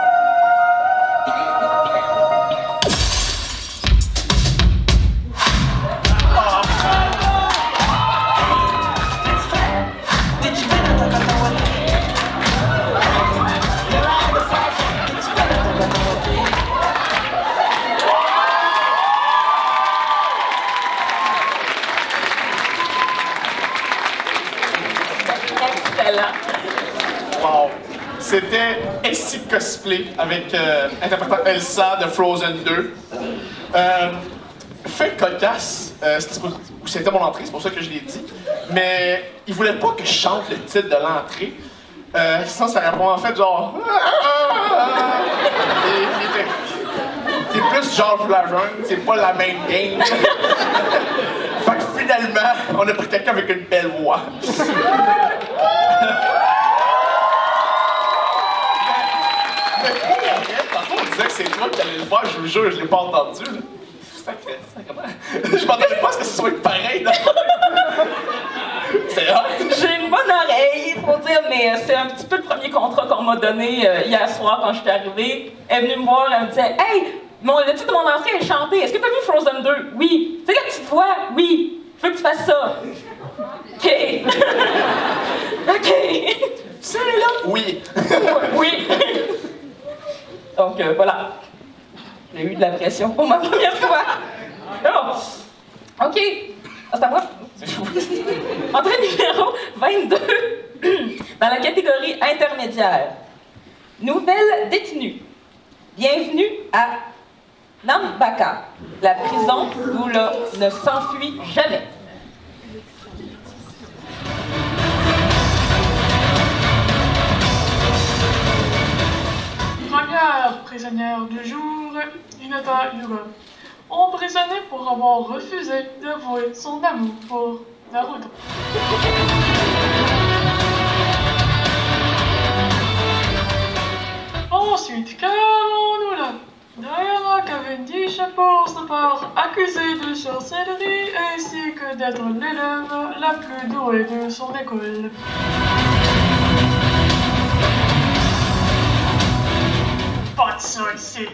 Wow! C'était Essie Cosplay avec euh, interprétant Elsa de Frozen deux. Euh, fait cocasse, euh, c'était mon entrée, c'est pour ça que je l'ai dit. Mais il voulait pas que je chante le titre de l'entrée. Euh, sinon, ça répond en fait genre. Et il était. C'est plus George Laverne, c'est pas la même game. Fait que finalement, on a pris quelqu'un avec une belle voix. Tantôt, on disait que c'est toi qui allais le faire, je vous jure, je l'ai pas entendu. Là. Sacré, sacrément. Je m'attendais pas à ce que ce soit pareil. Là. C'est hot. J'ai une bonne oreille, faut dire, mais c'est un petit peu le premier contrat qu'on m'a donné euh, hier soir quand je suis arrivée. Elle est venue me voir, elle me disait « Hey, mon, le titre de mon entrée est chanté. Est-ce que tu as vu Frozen deux? Oui. Tu sais la petite voix? Oui. Je veux que tu fasses ça. OK. OK. Tu es là? Oui. Oui. Donc, euh, voilà. J'ai eu de la pression pour ma première fois. Oh. OK. Ah, c'est à moi? Entrée numéro vingt-deux. Dans la catégorie intermédiaire. Nouvelle détenue. Bienvenue à Nambaka, la prison où l'on ne s'enfuit jamais. Première prisonnière du jour, Hinata Yura. Emprisonnée pour avoir refusé d'avouer son amour pour Naruto. Ensuite, qu'avons-nous là? Diana Cavendish pour sa part accusée de sorcellerie ainsi que d'être l'élève la plus douée de son école. Pas de ça ici.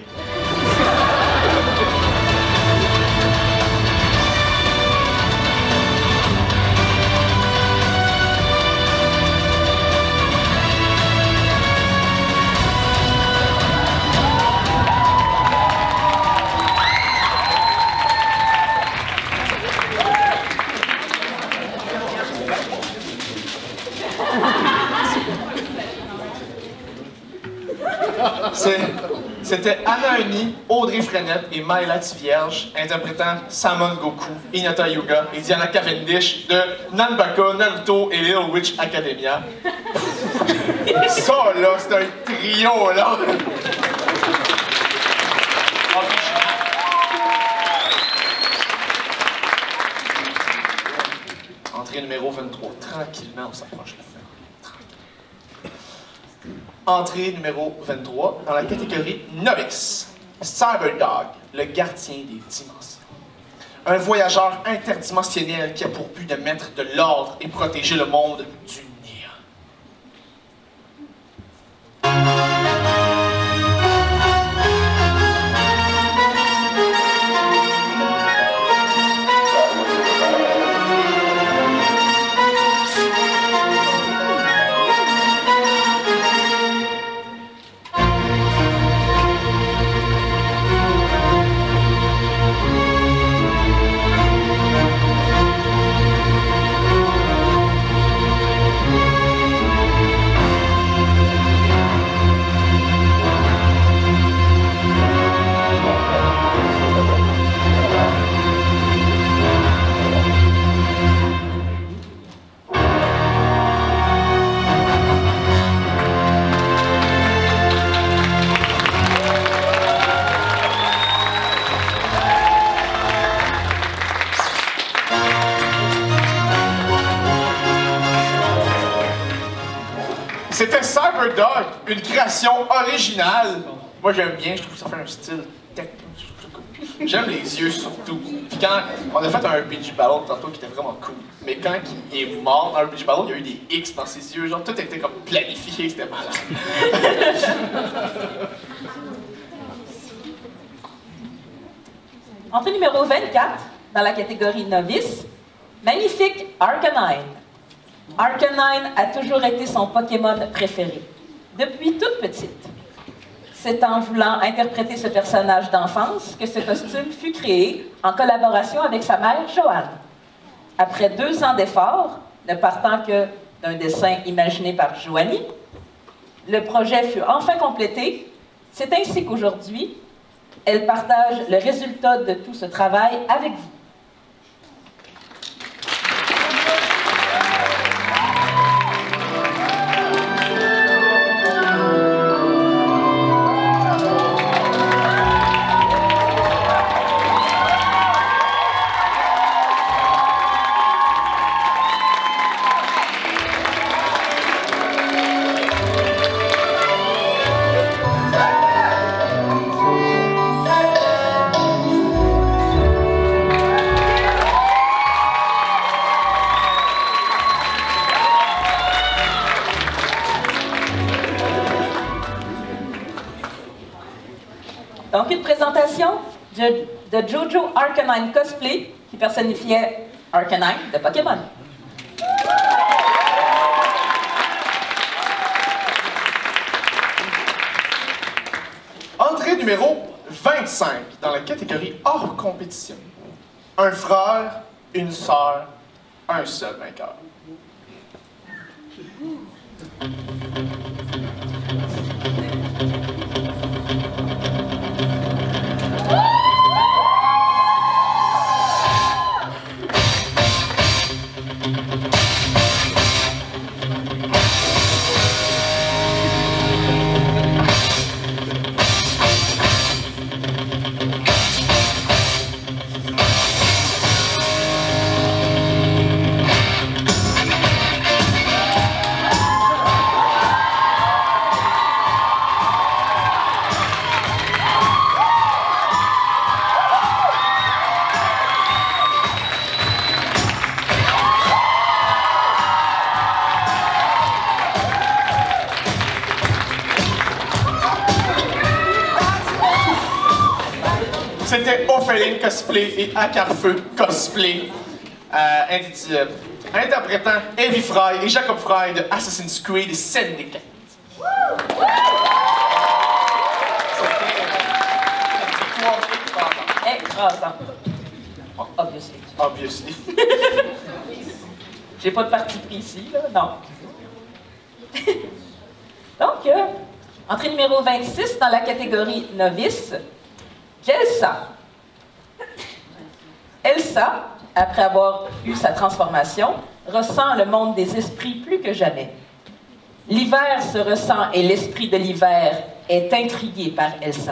C'était Anna Uni, Audrey Frenette et Maëla Tivierge, interprétant Samon Goku, Hinata Yuga et Diana Cavendish de Nanbaka, Naruto et Little Witch Academia. Ça, là, c'est un trio, là! Entrée numéro vingt-trois. Tranquillement, on s'approche de la fin. Entrée numéro vingt-trois dans la catégorie Novice. Cyberdog, le gardien des dimensions. Un voyageur interdimensionnel qui a pour but de mettre de l'ordre et protéger le monde du néant. C'était Cyberdog, une création originale. Moi, j'aime bien, je trouve que ça fait un style techno. J'aime les yeux surtout. Puis quand on a fait un R P G Battle tantôt qui était vraiment cool, mais quand il est mort dans un R P G Battle, il y a eu des X dans ses yeux, genre tout était comme planifié, c'était malade. Entrée numéro vingt-quatre, dans la catégorie Novice, magnifique Arcanine. Arcanine a toujours été son Pokémon préféré, depuis toute petite. C'est en voulant interpréter ce personnage d'enfance que ce costume fut créé en collaboration avec sa mère, Joanne. Après deux ans d'efforts, ne partant que d'un dessin imaginé par Joanie, le projet fut enfin complété. C'est ainsi qu'aujourd'hui, elle partage le résultat de tout ce travail avec vous. Donc, une présentation de, de Jojo Arcanine Cosplay, qui personnifiait Arcanine de Pokémon. Entrée numéro vingt-cinq dans la catégorie hors compétition. Un frère, une sœur, un seul vainqueur. C'était Ophéline Cosplay et Acarfeu Cosplay, euh, indi- euh, interprétant Evie Fry et Jacob Fry de Assassin's Creed Syndicate. Écrasant. Oh, obviously. Obviously. J'ai pas de parti pris ici, là, non. Donc, euh, Entrée numéro vingt-six dans la catégorie novice, Jelsa. Elsa, après avoir eu sa transformation, ressent le monde des esprits plus que jamais. L'hiver se ressent et l'esprit de l'hiver est intrigué par Elsa.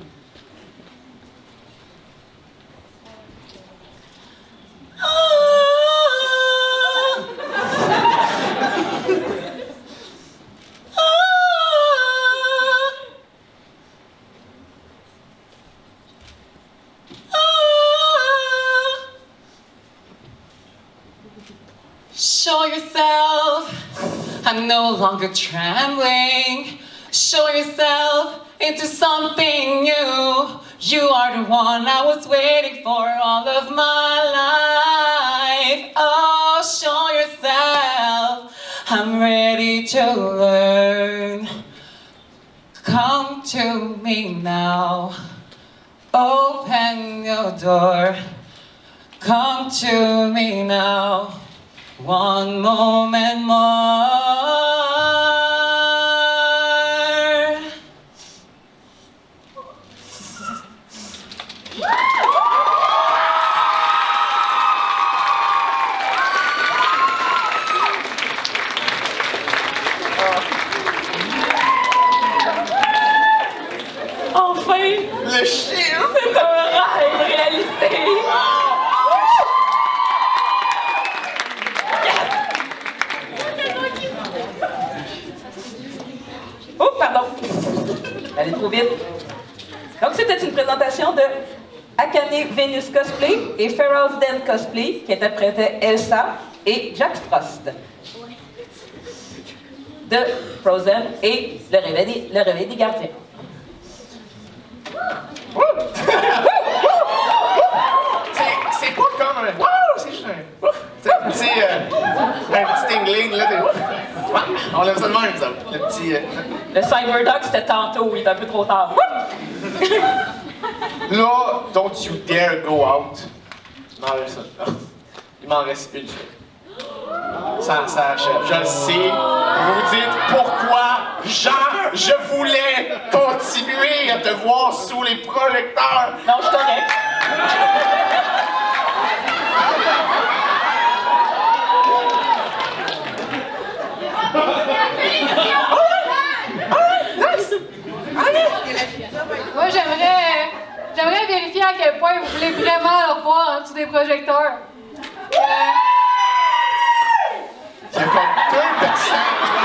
Show yourself, I'm no longer trembling. Show yourself into something new. You are the one I was waiting for all of my life. Oh, show yourself, I'm ready to learn. Come to me now, open your door. Come to me now. One moment more. Enfin, le chien, c'est un rêve réalisé. Oh, pardon. Allez trop vite. Donc, c'était une présentation de Akane Venus Cosplay et Feral's Den Cosplay qui interprétaient Elsa et Jack Frost de Frozen et Le Réveil, le réveil des Gardiens. C'est pas comme un. Wow, c'est juste un. C'est un petit. Euh, un petit tingling, là. Des... On aime ça de même, ça. Le petit. Euh... Le Cyberdog, c'était tantôt, il est un peu trop tard. Là, don't you dare go out. Il m'en reste ça. Il m'en reste une seule. Ça, ça achève. Je le sais. Vous vous dites pourquoi, Jean, je voulais continuer à te voir sous les projecteurs. Non, je suis correct. Moi, j'aimerais, j'aimerais vérifier à quel point vous voulez vraiment le voir en dessous des projecteurs. Euh... Il y a comme deux personnes.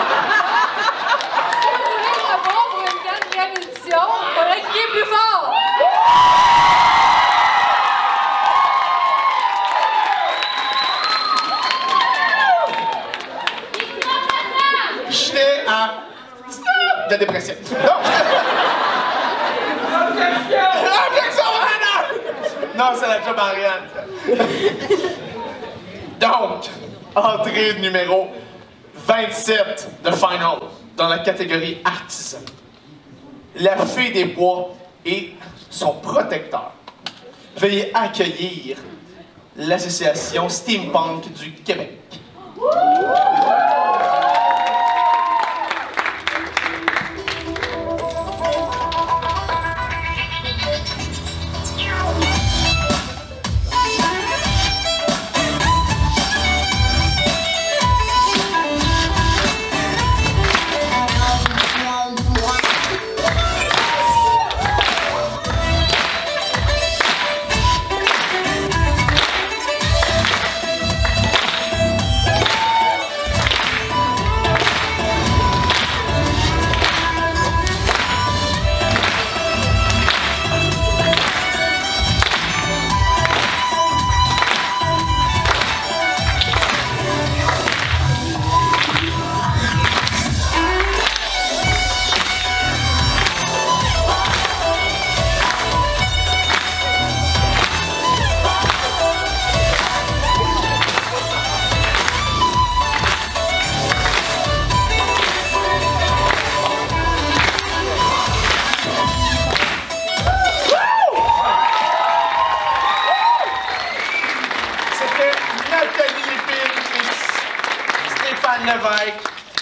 Si vous voulez le voir pour une quatrième édition, il faudrait crier plus fort. J'étais à de dépression. Donc, non, c'est la job en Ariane. Donc, entrée numéro vingt-sept de Final dans la catégorie artisan. La fée des bois et son protecteur. Veuillez accueillir l'association Steampunk du Québec.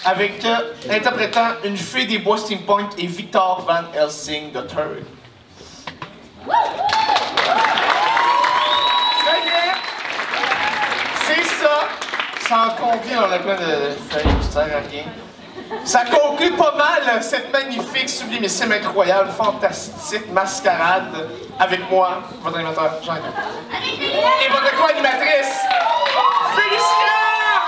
avec euh, interprétant une fée des bois steampunk et Victor Van Helsing the Third. Ça y est, c'est ça. Sans compter, on a plein de feuilles, ça sert à rien. Ça conclut pas mal cette magnifique, sublimissime, incroyable, fantastique mascarade avec moi, votre animateur Jean-Claude. Et votre co-animatrice, Félicia!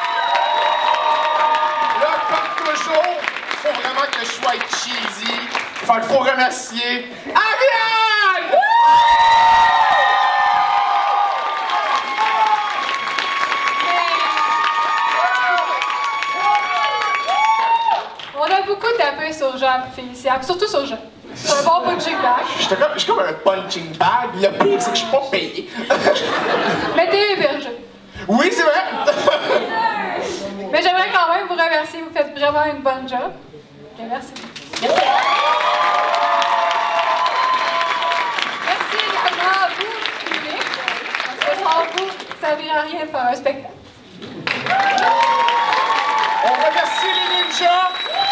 Là, comme toujours, faut vraiment que je sois cheesy. Fait qu'il faut remercier Ariane! On a beaucoup tapé sur Jean et Félicia, surtout sur Jean. C'est un bon punching bag. Je suis comme, comme un punching bag. Le pire, c'est que je suis pas payé. Mais t'es hébergé. Oui, c'est vrai. Mais j'aimerais quand même vous remercier. Vous faites vraiment une bonne job. Okay, merci. Merci. Merci également à vous, public. Parce que sans vous, ça ne dirait rien de faire un spectacle. On remercie les ninjas.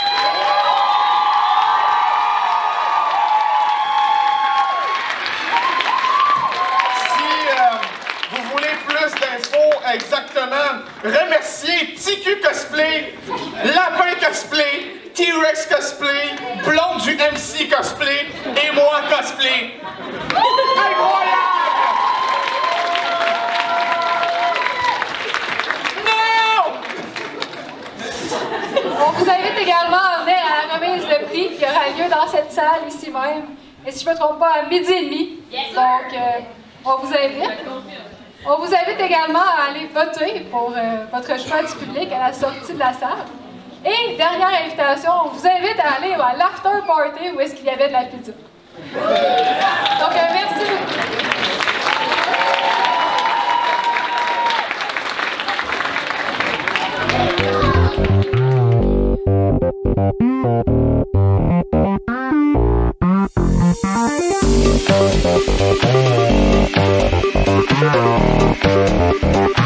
Exactement. Remercier T Q Cosplay, Lapin Cosplay, T-Rex Cosplay, Blonde du M C Cosplay et moi Cosplay. Incroyable! Non! On vous invite également à venir à la remise de prix qui aura lieu dans cette salle ici même. Et si je ne me trompe pas, à midi et demi. Donc, euh, on vous invite. On vous invite également à aller voter pour euh, votre choix du public à la sortie de la salle. Et dernière invitation, on vous invite à aller à l'after party où est-ce qu'il y avait de la pizza. Donc, euh, merci beaucoup.